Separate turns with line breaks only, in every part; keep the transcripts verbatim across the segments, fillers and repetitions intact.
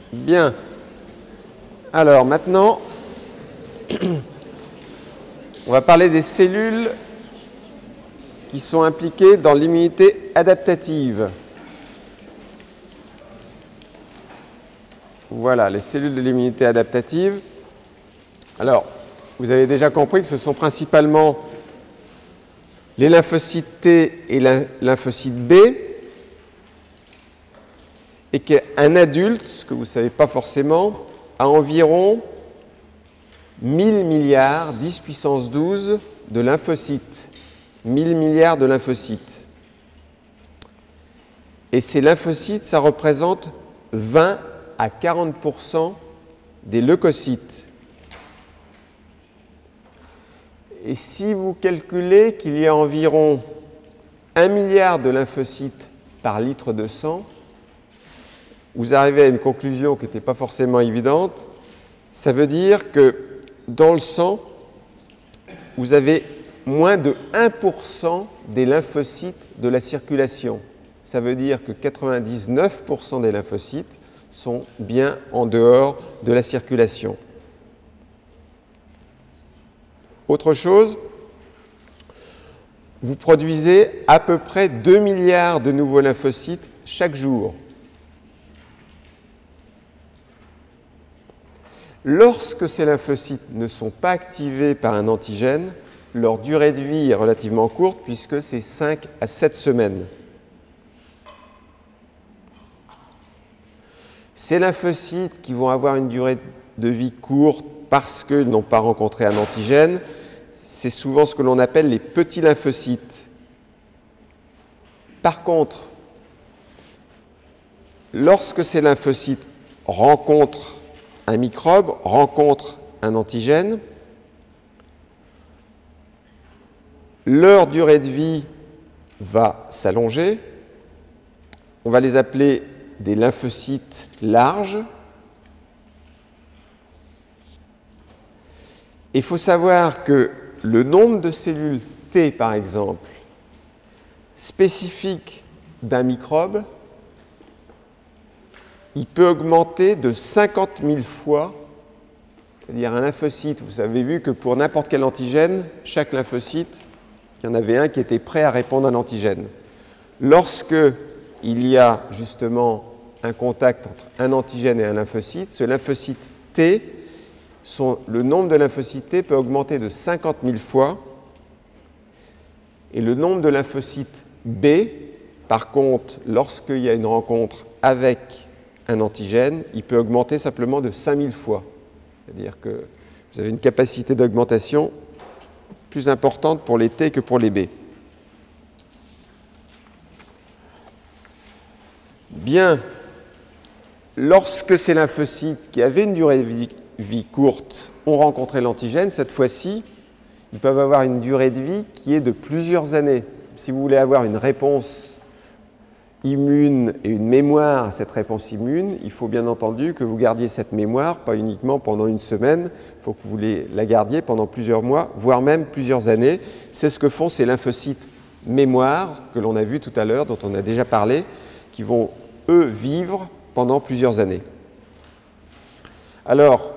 Bien. Alors maintenant, on va parler des cellules qui sont impliquées dans l'immunité adaptative. Voilà, les cellules de l'immunité adaptative. Alors, vous avez déjà compris que ce sont principalement les lymphocytes T et les lymphocytes B, et qu'un adulte, ce que vous ne savez pas forcément, a environ mille milliards, dix puissance douze de lymphocytes. mille milliards de lymphocytes. Et ces lymphocytes, ça représente vingt à quarante pour cent des leucocytes. Et si vous calculez qu'il y a environ un milliard de lymphocytes par litre de sang, vous arrivez à une conclusion qui n'était pas forcément évidente. Ça veut dire que dans le sang, vous avez moins de un pour cent des lymphocytes de la circulation. Ça veut dire que quatre-vingt-dix-neuf pour cent des lymphocytes sont bien en dehors de la circulation. Autre chose, vous produisez à peu près deux milliards de nouveaux lymphocytes chaque jour. Lorsque ces lymphocytes ne sont pas activés par un antigène, leur durée de vie est relativement courte puisque c'est cinq à sept semaines. Ces lymphocytes qui vont avoir une durée de vie courte parce qu'ils n'ont pas rencontré un antigène, c'est souvent ce que l'on appelle les petits lymphocytes. Par contre, lorsque ces lymphocytes rencontrent un microbe, rencontrent un antigène, leur durée de vie va s'allonger. On va les appeler des lymphocytes larges. Il faut savoir que le nombre de cellules T, par exemple, spécifiques d'un microbe, il peut augmenter de cinquante mille fois. C'est-à-dire un lymphocyte, vous avez vu que pour n'importe quel antigène, chaque lymphocyte, il y en avait un qui était prêt à répondre à l'antigène. Lorsque il y a justement un contact entre un antigène et un lymphocyte, ce lymphocyte T, son, le nombre de lymphocytes T peut augmenter de cinquante mille fois. Et le nombre de lymphocytes B, par contre, lorsqu'il y a une rencontre avec un antigène, il peut augmenter simplement de cinq mille fois. C'est-à-dire que vous avez une capacité d'augmentation plus importante pour les T que pour les B. Bien, lorsque ces lymphocytes qui avaient une durée de vie, vie courte ont rencontré l'antigène, cette fois-ci, ils peuvent avoir une durée de vie qui est de plusieurs années. Si vous voulez avoir une réponse immune et une mémoire à cette réponse immune, il faut bien entendu que vous gardiez cette mémoire, pas uniquement pendant une semaine, il faut que vous la gardiez pendant plusieurs mois, voire même plusieurs années. C'est ce que font ces lymphocytes mémoire que l'on a vu tout à l'heure, dont on a déjà parlé, qui vont, eux, vivre pendant plusieurs années. Alors,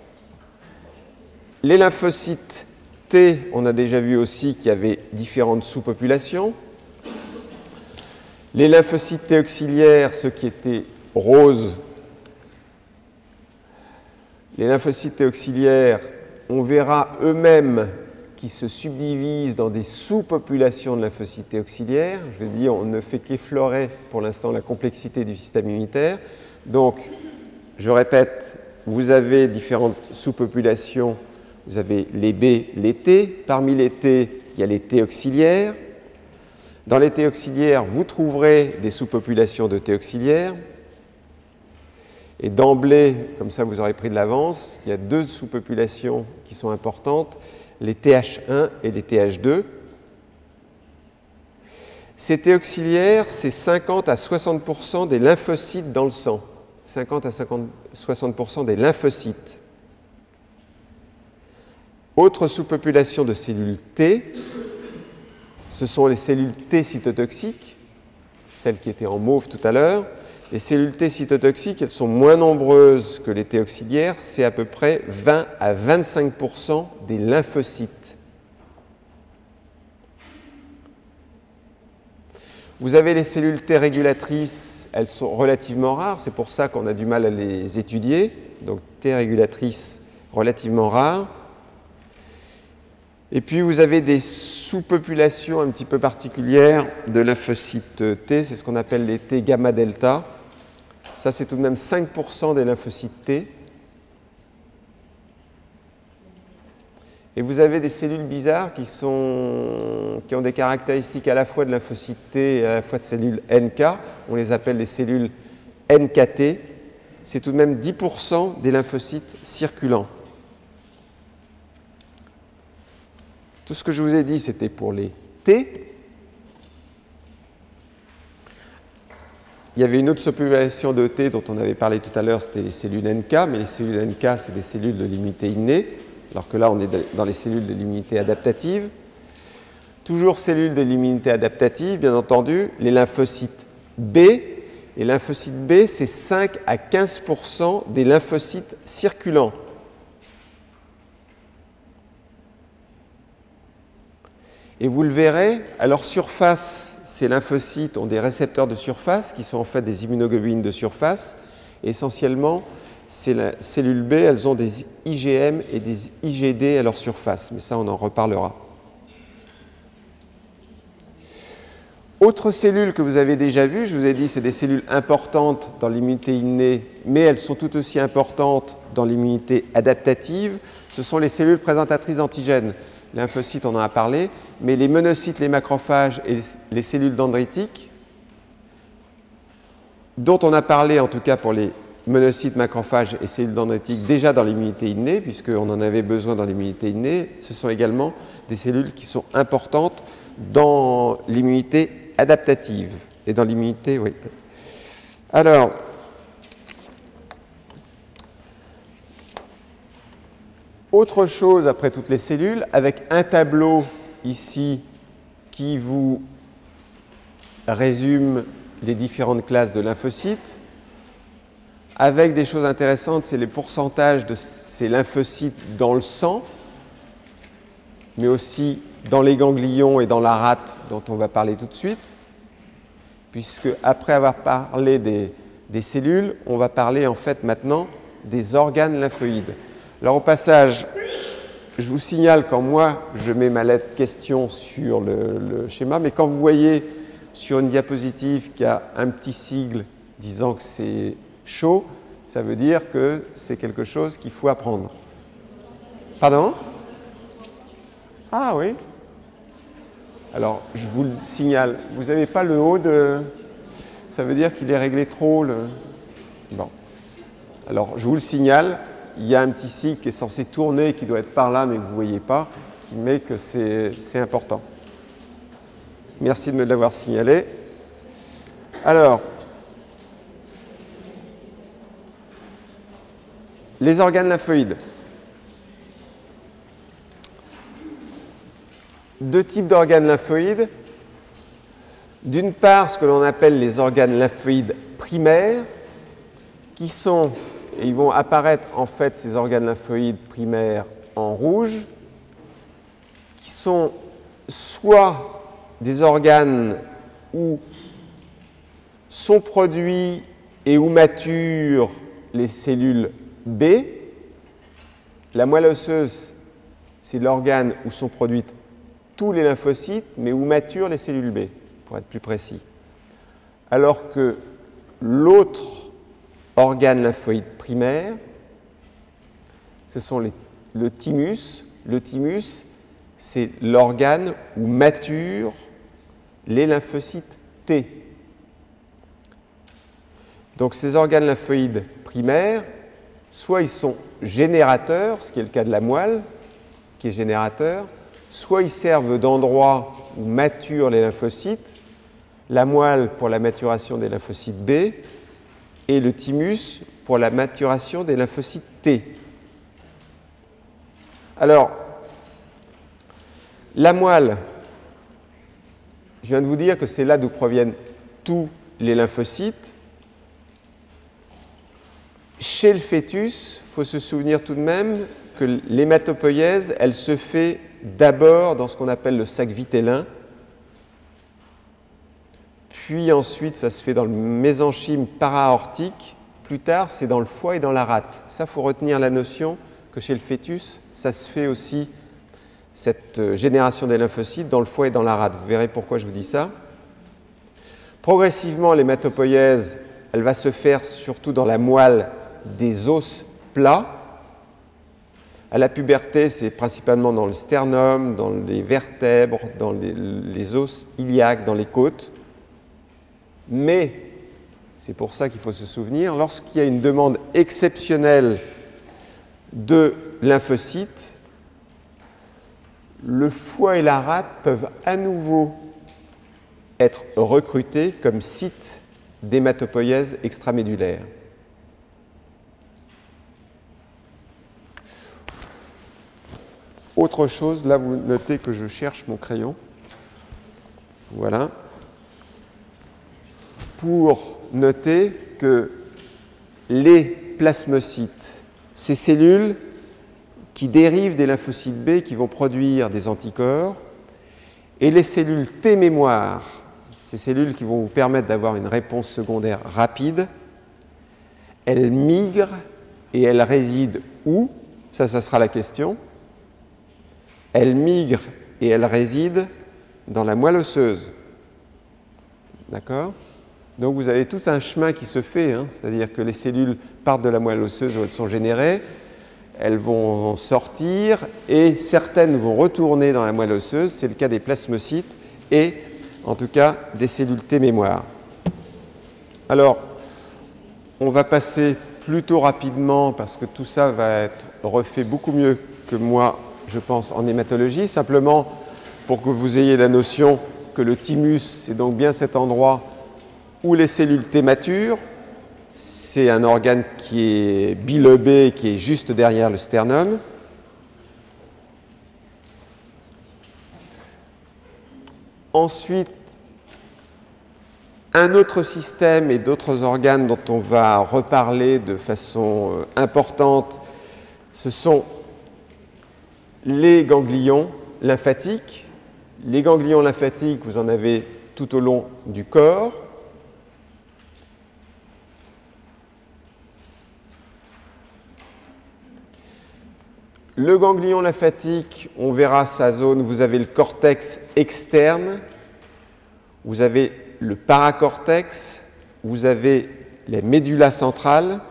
les lymphocytes T, on a déjà vu aussi qu'il y avait différentes sous-populations. Les lymphocytes T auxiliaires, ceux qui étaient roses, les lymphocytes T auxiliaires, on verra eux-mêmes qu'ils se subdivisent dans des sous-populations de lymphocytes T auxiliaires. Je veux dire, on ne fait qu'effleurer pour l'instant la complexité du système immunitaire. Donc, je répète, vous avez différentes sous-populations. Vous avez les B, les T. Parmi les T, il y a les T auxiliaires. Dans les T auxiliaires, vous trouverez des sous-populations de T auxiliaires. Et d'emblée, comme ça vous aurez pris de l'avance, il y a deux sous-populations qui sont importantes, les T H un et les T H deux. Ces T auxiliaires, c'est cinquante à soixante pour cent des lymphocytes dans le sang. cinquante à soixante pour cent des lymphocytes. Autre sous-population de cellules T, ce sont les cellules T cytotoxiques, celles qui étaient en mauve tout à l'heure, Les cellules T cytotoxiques, elles sont moins nombreuses que les T auxiliaires, c'est à peu près vingt à vingt-cinq pour cent des lymphocytes. Vous avez les cellules T régulatrices, elles sont relativement rares, c'est pour ça qu'on a du mal à les étudier. Donc T régulatrices relativement rares. Et puis vous avez des sous-populations un petit peu particulières de lymphocytes T, c'est ce qu'on appelle les T gamma delta. Ça, c'est tout de même cinq pour cent des lymphocytes T. Et vous avez des cellules bizarres qui, sont, qui ont des caractéristiques à la fois de lymphocytes T et à la fois de cellules N K. On les appelle les cellules N K T. C'est tout de même dix pour cent des lymphocytes circulants. Tout ce que je vous ai dit, c'était pour les T. Il y avait une autre sous-population de T dont on avait parlé tout à l'heure, c'était les cellules N K, mais les cellules N K, c'est des cellules de l'immunité innée, alors que là, on est dans les cellules de l'immunité adaptative. Toujours cellules de l'immunité adaptative, bien entendu, les lymphocytes B. Et lymphocytes B, c'est cinq à quinze pour cent des lymphocytes circulants. Et vous le verrez, à leur surface, ces lymphocytes ont des récepteurs de surface qui sont en fait des immunoglobulines de surface. Et essentiellement, ces cellules B, elles ont des I G M et des I G D à leur surface. Mais ça, on en reparlera. Autre cellule que vous avez déjà vue, je vous ai dit, c'est des cellules importantes dans l'immunité innée, mais elles sont tout aussi importantes dans l'immunité adaptative. Ce sont les cellules présentatrices d'antigènes. Lymphocytes, on en a parlé, mais les monocytes, les macrophages et les cellules dendritiques, dont on a parlé en tout cas pour les monocytes, macrophages et cellules dendritiques déjà dans l'immunité innée, puisqu'on en avait besoin dans l'immunité innée, ce sont également des cellules qui sont importantes dans l'immunité adaptative et dans l'immunité, oui. Alors, autre chose après toutes les cellules, avec un tableau ici qui vous résume les différentes classes de lymphocytes, avec des choses intéressantes, c'est les pourcentages de ces lymphocytes dans le sang, mais aussi dans les ganglions et dans la rate dont on va parler tout de suite, puisque après avoir parlé des, des cellules, on va parler en fait maintenant des organes lymphoïdes. Alors au passage, je vous signale quand moi je mets ma lettre question sur le, le schéma, mais quand vous voyez sur une diapositive qu'il y a un petit sigle disant que c'est chaud, ça veut dire que c'est quelque chose qu'il faut apprendre. Pardon? Ah oui. Alors je vous le signale, vous n'avez pas le haut de... Ça veut dire qu'il est réglé trop le... Bon. Alors je vous le signale. Il y a un petit sigle qui est censé tourner, qui doit être par là, mais que vous ne voyez pas, qui met que c'est important. Merci de me l'avoir signalé. Alors, les organes lymphoïdes. Deux types d'organes lymphoïdes. D'une part, ce que l'on appelle les organes lymphoïdes primaires, qui sont... Et ils vont apparaître en fait ces organes lymphoïdes primaires en rouge, qui sont soit des organes où sont produits et où maturent les cellules B. La moelle osseuse, c'est l'organe où sont produites tous les lymphocytes, mais où maturent les cellules B, pour être plus précis. Alors que l'autre organes lymphoïdes primaires, ce sont les, le thymus. Le thymus, c'est l'organe où maturent les lymphocytes T. Donc ces organes lymphoïdes primaires, soit ils sont générateurs, ce qui est le cas de la moelle, qui est générateur, soit ils servent d'endroit où maturent les lymphocytes, la moelle pour la maturation des lymphocytes B, et le thymus pour la maturation des lymphocytes T. Alors, la moelle, je viens de vous dire que c'est là d'où proviennent tous les lymphocytes, Chez le fœtus, il faut se souvenir tout de même que l'hématopoïèse, elle se fait d'abord dans ce qu'on appelle le sac vitellin, puis ensuite ça se fait dans le mésenchyme para-aortique, plus tard c'est dans le foie et dans la rate. Ça, il faut retenir la notion que chez le fœtus, ça se fait aussi, cette génération des lymphocytes, dans le foie et dans la rate. Vous verrez pourquoi je vous dis ça. Progressivement, l'hématopoïèse, elle va se faire surtout dans la moelle des os plats. À la puberté, c'est principalement dans le sternum, dans les vertèbres, dans les, les os iliaques, dans les côtes. Mais, c'est pour ça qu'il faut se souvenir, lorsqu'il y a une demande exceptionnelle de lymphocytes, le foie et la rate peuvent à nouveau être recrutés comme site d'hématopoïèse extramédullaire. Autre chose, là vous notez que je cherche mon crayon. Voilà. Pour noter que les plasmocytes, ces cellules qui dérivent des lymphocytes B qui vont produire des anticorps, et les cellules T-mémoire, ces cellules qui vont vous permettre d'avoir une réponse secondaire rapide, elles migrent et elles résident où? Ça, ça sera la question. Elles migrent et elles résident dans la moelle osseuse. D'accord? Donc vous avez tout un chemin qui se fait, hein, c'est-à-dire que les cellules partent de la moelle osseuse où elles sont générées, elles vont sortir et certaines vont retourner dans la moelle osseuse, c'est le cas des plasmocytes et en tout cas des cellules T-mémoire. Alors, on va passer plutôt rapidement parce que tout ça va être refait beaucoup mieux que moi, je pense, en hématologie, simplement pour que vous ayez la notion que le thymus, c'est donc bien cet endroit où les cellules T maturent. C'est un organe qui est bilobé, qui est juste derrière le sternum. Ensuite, un autre système et d'autres organes dont on va reparler de façon importante, ce sont les ganglions lymphatiques. Les ganglions lymphatiques, vous en avez tout au long du corps. Le ganglion lymphatique, on verra sa zone, vous avez le cortex externe, vous avez le paracortex, vous avez les médullas centrales.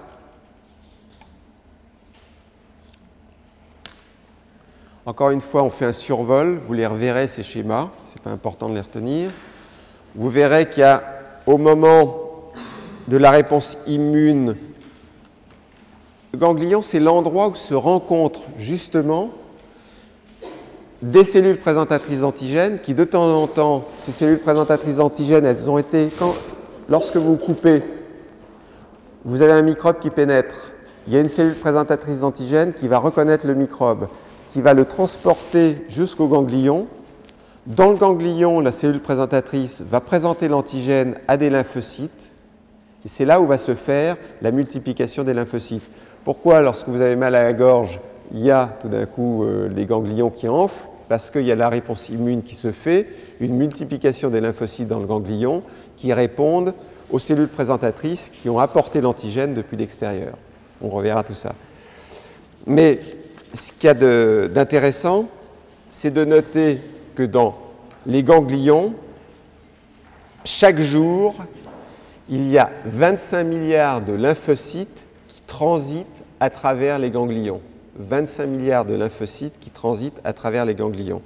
Encore une fois, on fait un survol, vous les reverrez ces schémas, ce n'est pas important de les retenir. Vous verrez qu'il y a, au moment de la réponse immune, le ganglion, c'est l'endroit où se rencontrent justement des cellules présentatrices d'antigènes qui, de temps en temps, ces cellules présentatrices d'antigènes, elles ont été, quand, lorsque vous coupez, vous avez un microbe qui pénètre. Il y a une cellule présentatrice d'antigènes qui va reconnaître le microbe, qui va le transporter jusqu'au ganglion. Dans le ganglion, la cellule présentatrice va présenter l'antigène à des lymphocytes. Et c'est là où va se faire la multiplication des lymphocytes. Pourquoi, lorsque vous avez mal à la gorge, il y a tout d'un coup euh, les ganglions qui enflent? Parce qu'il y a la réponse immune qui se fait, une multiplication des lymphocytes dans le ganglion qui répondent aux cellules présentatrices qui ont apporté l'antigène depuis l'extérieur. On reverra tout ça. Mais ce qu'il y a d'intéressant, c'est de noter que dans les ganglions, chaque jour, il y a vingt-cinq milliards de lymphocytes qui transitent à travers les ganglions. vingt-cinq milliards de lymphocytes qui transitent à travers les ganglions.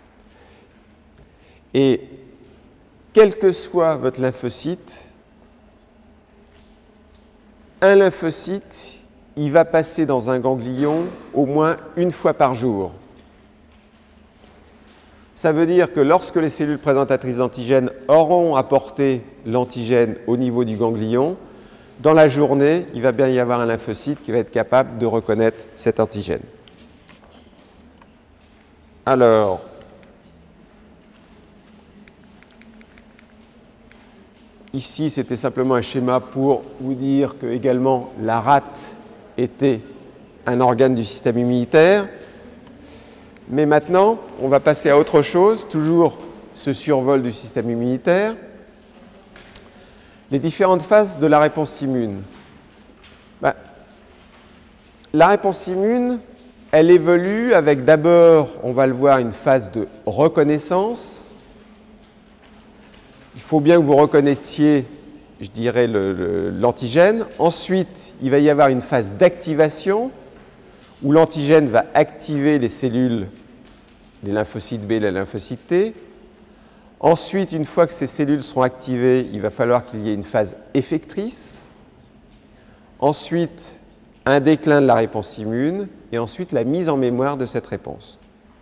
Et quel que soit votre lymphocyte, un lymphocyte, il va passer dans un ganglion au moins une fois par jour. Ça veut dire que lorsque les cellules présentatrices d'antigènes auront apporté l'antigène au niveau du ganglion, dans la journée, il va bien y avoir un lymphocyte qui va être capable de reconnaître cet antigène. Alors, ici, c'était simplement un schéma pour vous dire que également la rate était un organe du système immunitaire. Mais maintenant, on va passer à autre chose, toujours ce survol du système immunitaire. Les différentes phases de la réponse immune. Ben, la réponse immune, elle évolue avec d'abord, on va le voir, une phase de reconnaissance. Il faut bien que vous reconnaissiez, je dirais, l'antigène. Ensuite, il va y avoir une phase d'activation où l'antigène va activer les cellules, les lymphocytes B et les lymphocytes T. Ensuite, une fois que ces cellules seront activées, il va falloir qu'il y ait une phase effectrice. Ensuite, un déclin de la réponse immune et ensuite la mise en mémoire de cette réponse.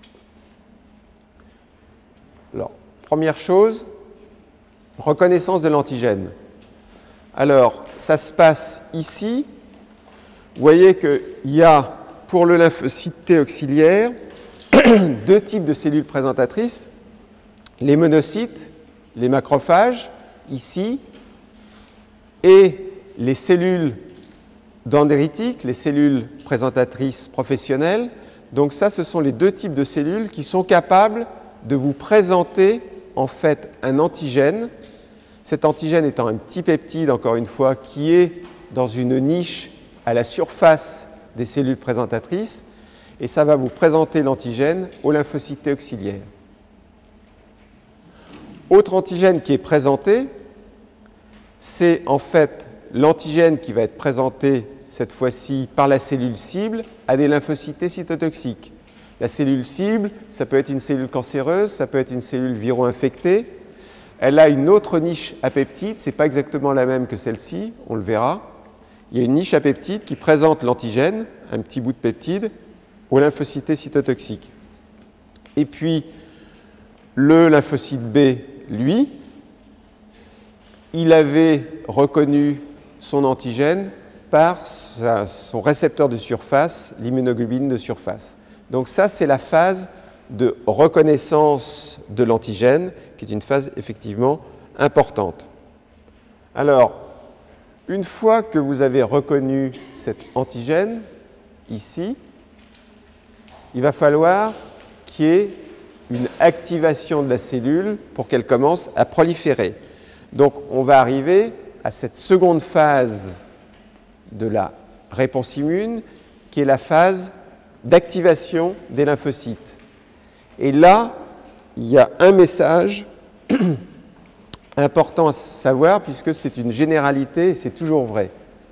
Alors, première chose, reconnaissance de l'antigène. Alors, ça se passe ici. Vous voyez qu'il y a, pour le lymphocyte T auxiliaire, deux types de cellules présentatrices. Les monocytes, les macrophages, ici, et les cellules dendritiques, les cellules présentatrices professionnelles. Donc ça, ce sont les deux types de cellules qui sont capables de vous présenter en fait un antigène. Cet antigène étant un petit peptide, encore une fois, qui est dans une niche à la surface des cellules présentatrices, et ça va vous présenter l'antigène au lymphocyte T auxiliaire. Autre antigène qui est présenté, c'est en fait l'antigène qui va être présenté cette fois-ci par la cellule cible à des lymphocytes T cytotoxiques. La cellule cible, ça peut être une cellule cancéreuse, ça peut être une cellule viro-infectée. Elle a une autre niche à peptides, ce n'est pas exactement la même que celle-ci, on le verra. Il y a une niche à peptides qui présente l'antigène, un petit bout de peptide, au lymphocyte T cytotoxique. Et puis, le lymphocyte B, lui, il avait reconnu son antigène par sa, son récepteur de surface, l'immunoglobine de surface. Donc ça, c'est la phase de reconnaissance de l'antigène, qui est une phase effectivement importante. Alors, une fois que vous avez reconnu cet antigène, ici, il va falloir qu'il y ait une activation de la cellule pour qu'elle commence à proliférer. Donc, on va arriver à cette seconde phase de la réponse immune, qui est la phase d'activation des lymphocytes. Et là, il y a un message important à savoir, puisque c'est une généralité et c'est toujours vrai.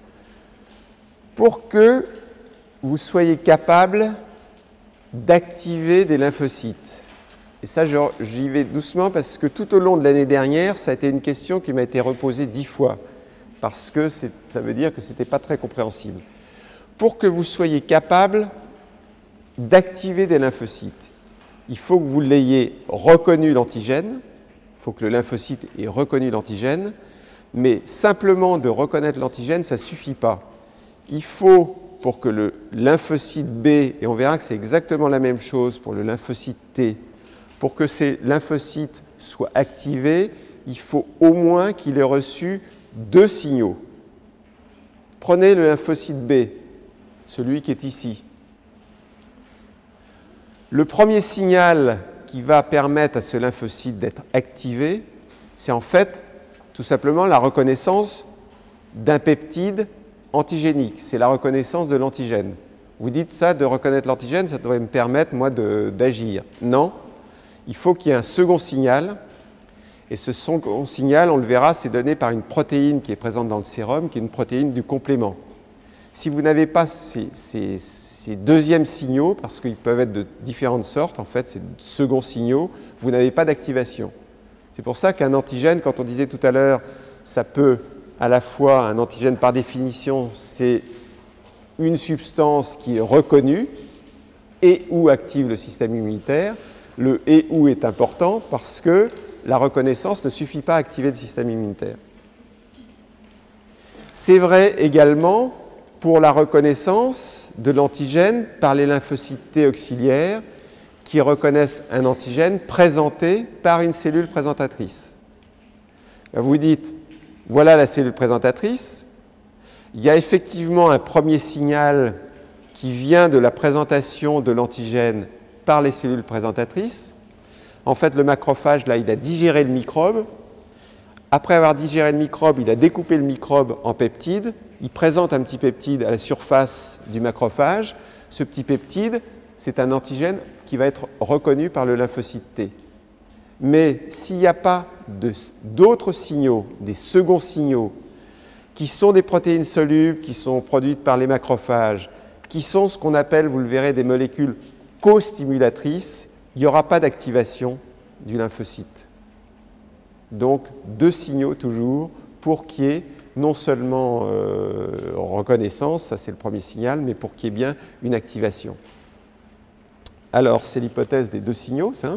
Pour que vous soyez capable d'activer des lymphocytes, et ça, j'y vais doucement parce que tout au long de l'année dernière, ça a été une question qui m'a été reposée dix fois, parce que ça veut dire que ce n'était pas très compréhensible. Pour que vous soyez capable d'activer des lymphocytes, il faut que vous l'ayez reconnu l'antigène, il faut que le lymphocyte ait reconnu l'antigène, mais simplement de reconnaître l'antigène, ça ne suffit pas. Il faut, pour que le lymphocyte B, et on verra que c'est exactement la même chose pour le lymphocyte T, pour que ces lymphocytes soient activés, il faut au moins qu'il ait reçu deux signaux. Prenez le lymphocyte B, celui qui est ici. Le premier signal qui va permettre à ce lymphocyte d'être activé, c'est en fait tout simplement la reconnaissance d'un peptide antigénique. C'est la reconnaissance de l'antigène. Vous dites ça, de reconnaître l'antigène, ça devrait me permettre, moi, d'agir. Non, il faut qu'il y ait un second signal. Et ce second signal, on le verra, c'est donné par une protéine qui est présente dans le sérum, qui est une protéine du complément. Si vous n'avez pas ces, ces, ces deuxièmes signaux, parce qu'ils peuvent être de différentes sortes, en fait, ces seconds signaux, vous n'avez pas d'activation. C'est pour ça qu'un antigène, quand on disait tout à l'heure, ça peut à la fois, un antigène par définition, c'est une substance qui est reconnue et ou active le système immunitaire. Le et ou est important parce que la reconnaissance ne suffit pas à activer le système immunitaire. C'est vrai également pour la reconnaissance de l'antigène par les lymphocytes T auxiliaires qui reconnaissent un antigène présenté par une cellule présentatrice. Vous dites, Voilà la cellule présentatrice. Il y a effectivement un premier signal qui vient de la présentation de l'antigène par les cellules présentatrices. En fait, le macrophage, là, il a digéré le microbe. Après avoir digéré le microbe, il a découpé le microbe en peptides. Il présente un petit peptide à la surface du macrophage. Ce petit peptide, c'est un antigène qui va être reconnu par le lymphocyte T. Mais s'il n'y a pas d'autres signaux, des seconds signaux, qui sont des protéines solubles, qui sont produites par les macrophages, qui sont ce qu'on appelle, vous le verrez, des molécules co-stimulatrices, il n'y aura pas d'activation du lymphocyte. Donc, deux signaux toujours pour qu'il y ait non seulement euh, reconnaissance, ça c'est le premier signal, mais pour qu'il y ait bien une activation. Alors, c'est l'hypothèse des deux signaux, ça.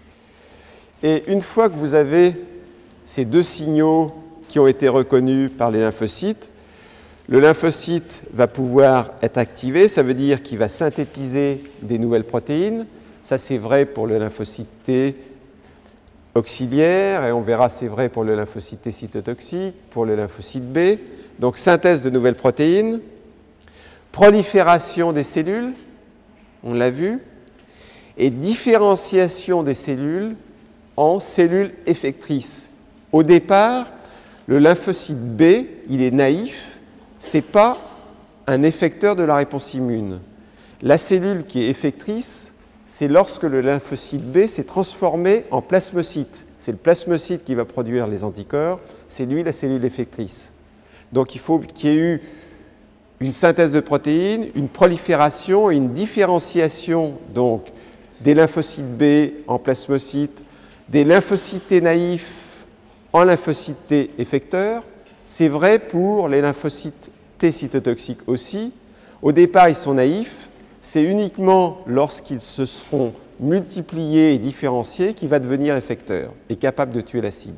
Et une fois que vous avez ces deux signaux qui ont été reconnus par les lymphocytes, le lymphocyte va pouvoir être activé, ça veut dire qu'il va synthétiser des nouvelles protéines. Ça, c'est vrai pour le lymphocyte T auxiliaire, et on verra c'est vrai pour le lymphocyte T cytotoxique, pour le lymphocyte B. Donc, synthèse de nouvelles protéines, prolifération des cellules, on l'a vu, et différenciation des cellules en cellules effectrices. Au départ, le lymphocyte B, il est naïf, ce n'est pas un effecteur de la réponse immune. La cellule qui est effectrice, c'est lorsque le lymphocyte B s'est transformé en plasmocyte. C'est le plasmocyte qui va produire les anticorps, c'est lui la cellule effectrice. Donc il faut qu'il y ait eu une synthèse de protéines, une prolifération et une différenciation donc, des lymphocytes B en plasmocytes, des lymphocytes T naïfs en lymphocytes T effecteurs. C'est vrai pour les lymphocytes T cytotoxiques aussi. Au départ, ils sont naïfs. C'est uniquement lorsqu'ils se seront multipliés et différenciés qu'il va devenir effecteur et capable de tuer la cible.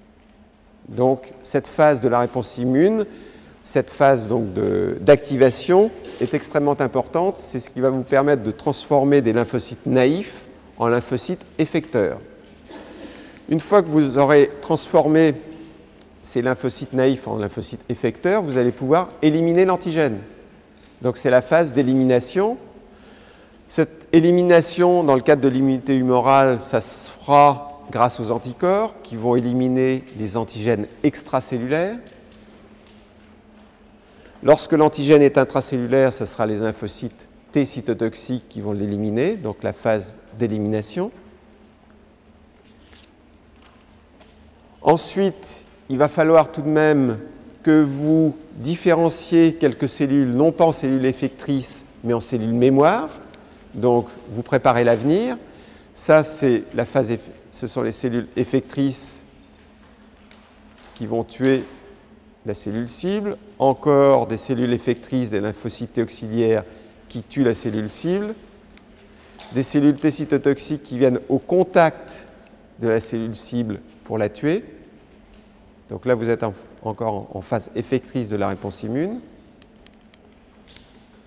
Donc, cette phase de la réponse immune, cette phase donc d'activation est extrêmement importante. C'est ce qui va vous permettre de transformer des lymphocytes naïfs en lymphocytes effecteurs. Une fois que vous aurez transformé ces lymphocytes naïfs en lymphocytes effecteurs, vous allez pouvoir éliminer l'antigène. Donc, c'est la phase d'élimination. Cette élimination, dans le cadre de l'immunité humorale, ça se fera grâce aux anticorps qui vont éliminer les antigènes extracellulaires. Lorsque l'antigène est intracellulaire, ce sera les lymphocytes T cytotoxiques qui vont l'éliminer, donc la phase d'élimination. Ensuite, il va falloir tout de même que vous différenciez quelques cellules, non pas en cellules effectrices, mais en cellules mémoire. Donc, vous préparez l'avenir. Ça, c'est la phase, ce sont les cellules effectrices qui vont tuer la cellule cible. Encore des cellules effectrices, des lymphocytes T auxiliaires qui tuent la cellule cible. Des cellules T cytotoxiques qui viennent au contact de la cellule cible pour la tuer. Donc là, vous êtes en, encore en phase effectrice de la réponse immune. D'accord ?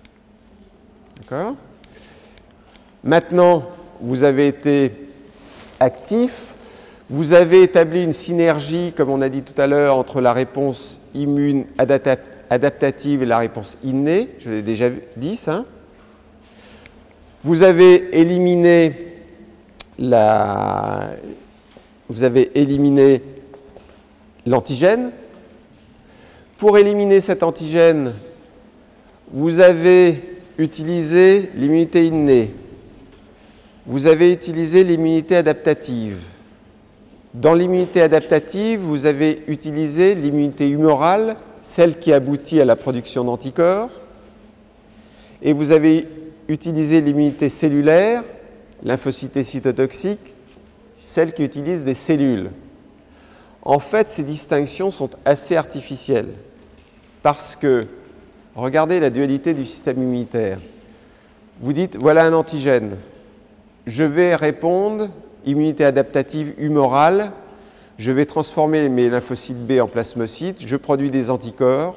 Maintenant, vous avez été actif, vous avez établi une synergie, comme on a dit tout à l'heure, entre la réponse immune adaptative et la réponse innée. Je l'ai déjà dit, ça. Vous avez éliminé la... vous avez éliminé l'antigène. Pour éliminer cet antigène, vous avez utilisé l'immunité innée. Vous avez utilisé l'immunité adaptative. Dans l'immunité adaptative, vous avez utilisé l'immunité humorale, celle qui aboutit à la production d'anticorps. Et vous avez utilisé l'immunité cellulaire, lymphocyte cytotoxique, celle qui utilise des cellules. En fait, ces distinctions sont assez artificielles parce que, regardez la dualité du système immunitaire. Vous dites, voilà un antigène. Je vais répondre, immunité adaptative humorale, je vais transformer mes lymphocytes B en plasmocytes, je produis des anticorps,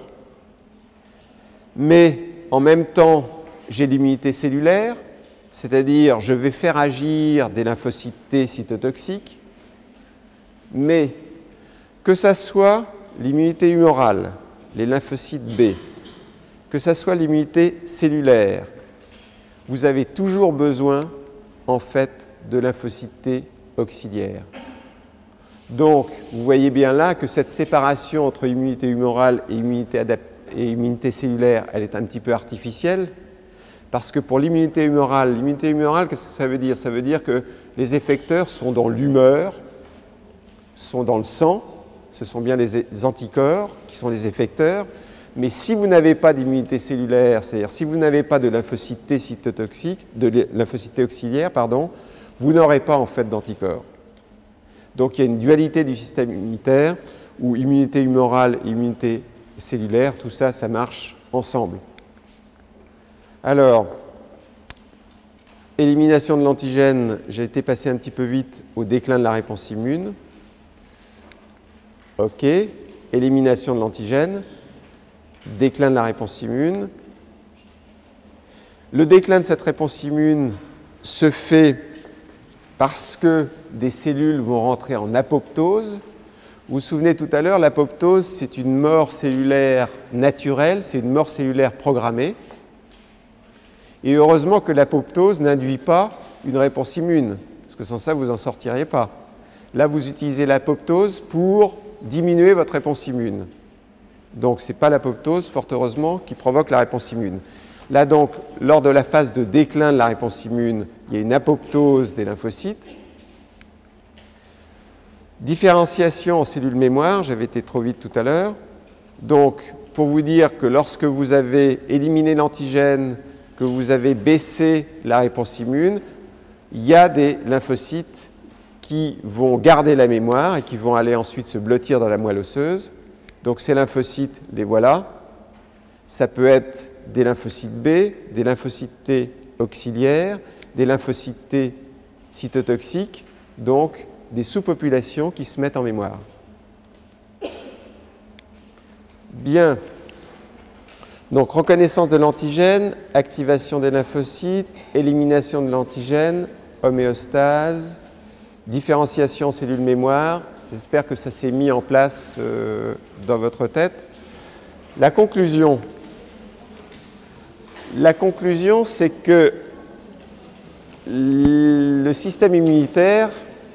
mais en même temps, j'ai l'immunité cellulaire, c'est-à-dire je vais faire agir des lymphocytes T cytotoxiques, mais que ça soit l'immunité humorale, les lymphocytes B, que ce soit l'immunité cellulaire, vous avez toujours besoin, en fait, de lymphocytes T auxiliaires. Donc, vous voyez bien là que cette séparation entre immunité humorale et immunité, et immunité cellulaire, elle est un petit peu artificielle, parce que pour l'immunité humorale, l'immunité humorale, qu'est-ce que ça veut dire? Ça veut dire que les effecteurs sont dans l'humeur, sont dans le sang, ce sont bien les anticorps qui sont les effecteurs, mais si vous n'avez pas d'immunité cellulaire, c'est-à-dire si vous n'avez pas de lymphocytes T cytotoxiques, de lymphocytes T auxiliaires, pardon, vous n'aurez pas en fait d'anticorps. Donc il y a une dualité du système immunitaire où immunité humorale et immunité cellulaire, tout ça, ça marche ensemble. Alors, élimination de l'antigène, j'ai été passé un petit peu vite au déclin de la réponse immune. OK. Élimination de l'antigène, déclin de la réponse immune. Le déclin de cette réponse immune se fait parce que des cellules vont rentrer en apoptose. Vous vous souvenez tout à l'heure, l'apoptose, c'est une mort cellulaire naturelle, c'est une mort cellulaire programmée. Et heureusement que l'apoptose n'induit pas une réponse immune, parce que sans ça, vous n'en sortiriez pas. Là, vous utilisez l'apoptose pour diminuer votre réponse immune. Donc, ce n'est pas l'apoptose, fort heureusement, qui provoque la réponse immune. Là, donc, lors de la phase de déclin de la réponse immune, il y a une apoptose des lymphocytes. Différenciation en cellules mémoire, j'avais été trop vite tout à l'heure. Donc, pour vous dire que lorsque vous avez éliminé l'antigène, que vous avez baissé la réponse immune, il y a des lymphocytes qui vont garder la mémoire et qui vont aller ensuite se blottir dans la moelle osseuse. Donc ces lymphocytes, les voilà. Ça peut être des lymphocytes B, des lymphocytes T auxiliaires, des lymphocytes T cytotoxiques, donc des sous-populations qui se mettent en mémoire. Bien. Donc reconnaissance de l'antigène, activation des lymphocytes, élimination de l'antigène, homéostase, différenciation cellules mémoire. J'espère que ça s'est mis en place euh, dans votre tête. La conclusion. La conclusion, c'est que le système immunitaire,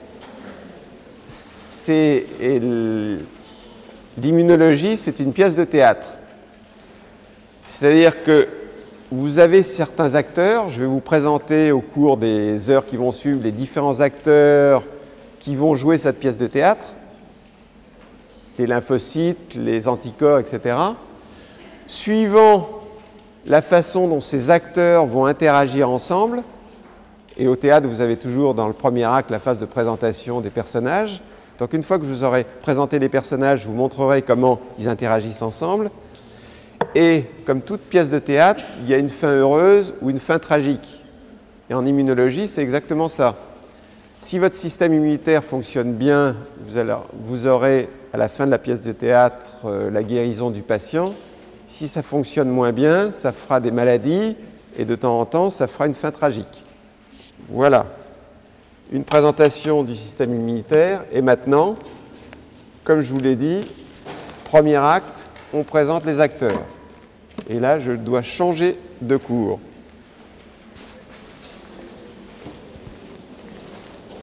c'est l'immunologie, c'est une pièce de théâtre. C'est-à-dire que vous avez certains acteurs, je vais vous présenter au cours des heures qui vont suivre les différents acteurs qui vont jouer cette pièce de théâtre, les lymphocytes, les anticorps, et cetera. Suivant la façon dont ces acteurs vont interagir ensemble, et au théâtre, vous avez toujours dans le premier acte la phase de présentation des personnages. Donc une fois que je vous aurai présenté les personnages, je vous montrerai comment ils interagissent ensemble. Et comme toute pièce de théâtre, il y a une fin heureuse ou une fin tragique. Et en immunologie, c'est exactement ça. Si votre système immunitaire fonctionne bien, vous, allez, vous aurez à la fin de la pièce de théâtre euh, la guérison du patient. Si ça fonctionne moins bien, ça fera des maladies et de temps en temps, ça fera une fin tragique. Voilà. Une présentation du système immunitaire. Et maintenant, comme je vous l'ai dit, premier acte, on présente les acteurs. Et là, je dois changer de cours.